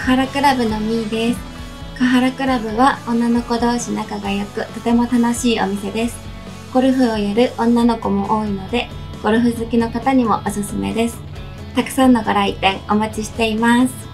原クラブのみーです。カハラクラブは女の子同士仲が良く、とても楽しいお店です。ゴルフをやる女の子も多いので、ゴルフ好きの方にもおすすめです。たくさんのご来店お待ちしています。